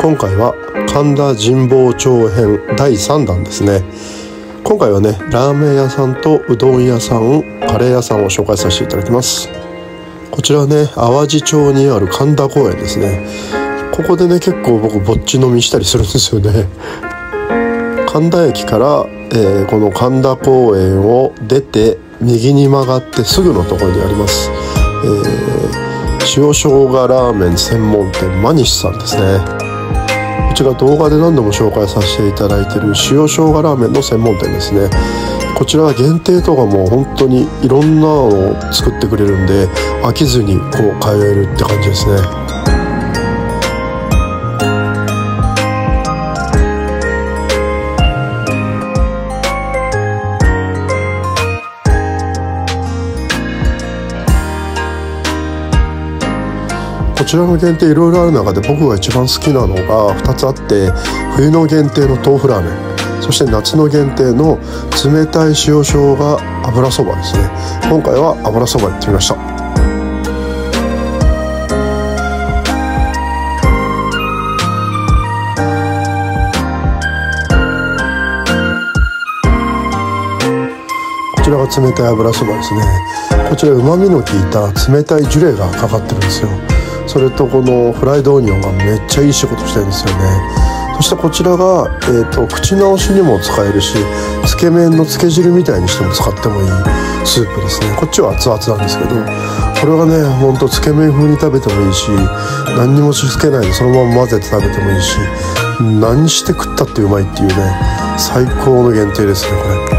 今回は神田神保町編第3弾ですね。今回はね、ラーメン屋さんとうどん屋さん、カレー屋さんを紹介させていただきます。こちらはね、淡路町にある神田公園ですね。ここでね、結構僕ぼっち飲みしたりするんですよね。神田駅から、この神田公園を出て右に曲がってすぐのところにあります、塩生姜ラーメン専門店マニシさんですね。こちら動画で何度も紹介させていただいている塩生姜ラーメンの専門店ですね。こちらは限定とかも本当にいろんなのを作ってくれるんで、飽きずにこう通えるって感じですね。こちらの限定いろいろある中で僕が一番好きなのが2つあって、冬の限定の豆腐ラーメン、そして夏の限定の冷たい塩生姜油そばですね。今回は油そば行ってみました。こちらが冷たい油そばですね。こちら旨味の効いた冷たいジュレがかかってるんですよ。それとこのフライドオニオンがめっちゃいい仕事してるんですよね。そしてこちらが、口直しにも使えるし、つけ麺のつけ汁みたいにしても使ってもいいスープですね。こっちは熱々なんですけど、これがね、ほんとつけ麺風に食べてもいいし、何にもつけないでそのまま混ぜて食べてもいいし、何して食ったってうまいっていうね、最高の限定ですね、これ。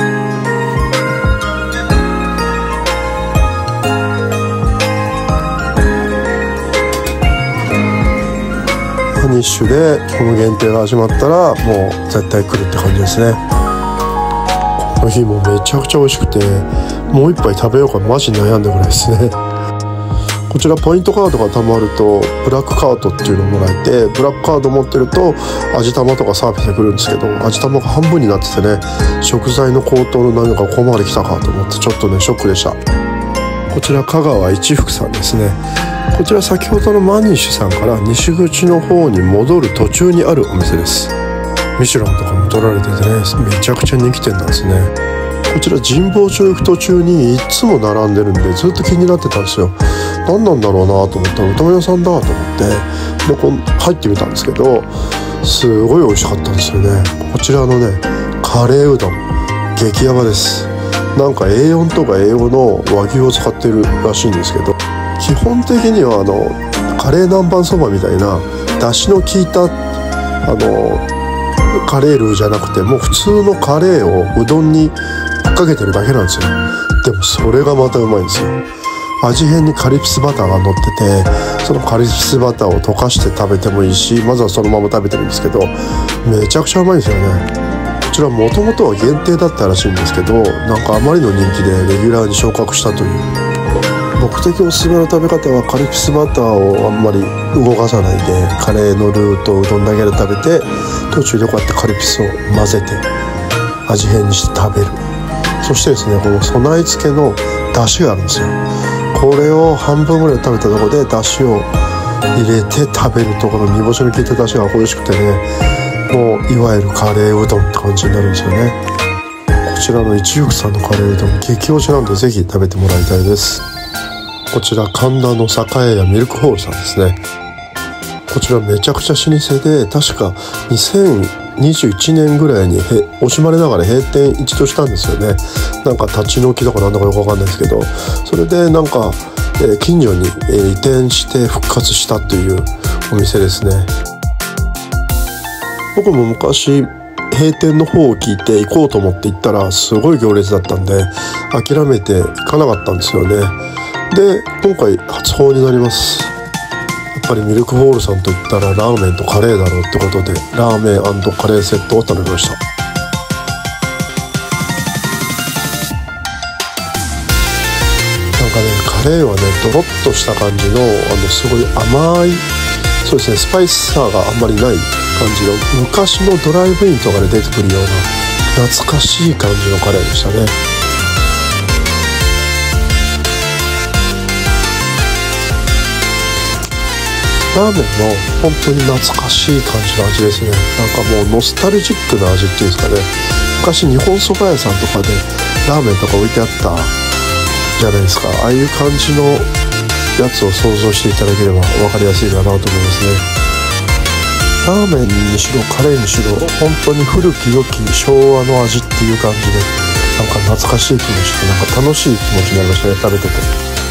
ファニッシュでこの限定が始まったらもう絶対来るって感じですね。この日もめちゃくちゃ美味しくて、もう一杯食べようかマジ悩んだぐらいですね。こちらポイントカードが貯まるとブラックカードっていうのをもらえて、ブラックカード持ってると味玉とかサービスで来るんですけど、味玉が半分になっててね、食材の高騰の何かここまで来たかと思ってちょっとねショックでした。こちら香川一福さんですね。こちら先ほどのマニッシュさんから西口の方に戻る途中にあるお店です。ミシュランとかも取られててね、めちゃくちゃ人気店なんですね。こちら神保町行く途中にいつも並んでるんでずっと気になってたんですよ。何なんだろうなと思ったらうどん屋さんだと思って、でこう入ってみたんですけど、すごい美味しかったんですよね。こちらのねカレーうどん激ヤバです。なんか A4 とか A5 の和牛を使ってるらしいんですけど、基本的にはカレー南蛮そばみたいな出汁の効いたカレールーじゃなくて、もう普通のカレーをうどんにかけてるだけなんですよ。でもそれがまたうまいんですよ。味変にカリピスバターが乗ってて、そのカリピスバターを溶かして食べてもいいし、まずはそのまま食べてるんですけど、めちゃくちゃうまいんですよね。こちらもともとは限定だったらしいんですけど、なんかあまりの人気でレギュラーに昇格したという。僕的おすすめの食べ方はカリピスバターをあんまり動かさないで、カレーのルーとうどんだけで食べて、途中でこうやってカリピスを混ぜて味変にして食べる。そしてですね、この備え付けの出汁があるんですよ。これを半分ぐらい食べたところで出汁を入れて食べるところ、煮干しの効いた出汁が美味しくてね、もういわゆるカレーうどんって感じになるんですよね。こちらの一福さんのカレーうどん激推しなんでぜひ食べてもらいたいです。こちら神田の栄屋ミルクホールさんですね。こちらめちゃくちゃ老舗で、確か2021年ぐらいに惜しまれながら閉店一度したんですよね。なんか立ち退きとかなんだかよくわかんないですけど、それでなんか、近所に、移転して復活したというお店ですね。僕も昔閉店の方を聞いて行こうと思って行ったらすごい行列だったんで諦めて行かなかったんですよね。で今回初訪になります。やっぱりミルクホールさんといったらラーメンとカレーだろうってことで、ラーメン&カレーセットを頼みました。なんかね、カレーはねドロッとした感じのすごい甘い、そうですね、スパイスさがあんまりない感じの、昔のドライブインとかで出てくるような懐かしい感じのカレーでしたね。 ラーメンの本当に懐かしい感じの味ですね。なんかもうノスタルジックな味っていうんですかね。昔日本そば屋さんとかでラーメンとか置いてあったじゃないですか。ああいう感じのやつを想像していただければ分かりやすいかなと思いますね。ラーメンにしろカレーにしろ本当に古き良き昭和の味っていう感じで、なんか懐かしい気持ちで、なんか楽しい気持ちになりましたね、食べてて。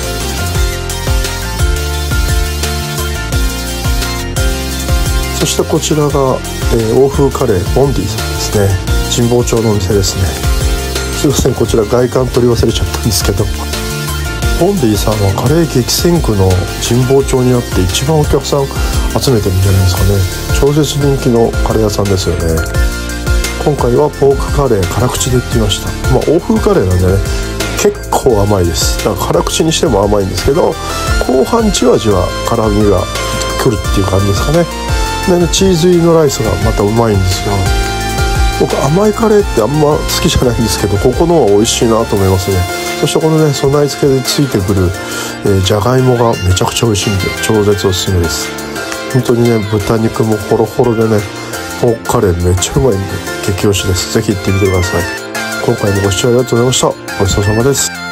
そしてこちらが、欧風カレーボンディさんですね。神保町のお店ですね。すいません、こちら外観取り忘れちゃったんですけど、ボンディさんはカレー激戦区の神保町にあって一番お客さん集めてるんじゃないですかね。超絶人気のカレー屋さんですよね。今回はポークカレー辛口でいってみました。欧風カレーなんでね、結構甘いです。だから辛口にしても甘いんですけど、後半じわじわ辛みが来るっていう感じですかね。でね、チーズ入りのライスがまたうまいんですよ。僕甘いカレーってあんま好きじゃないんですけど、ここのは美味しいなと思いますね。そしてこのね、備え付けでついてくる、じゃがいもがめちゃくちゃ美味しいんで超絶おすすめです。本当にね、豚肉もホロホロでね、ポークカレーめっちゃうまいんで激推しです。ぜひ行ってみてください。今回もご視聴ありがとうございました。ごちそうさまです。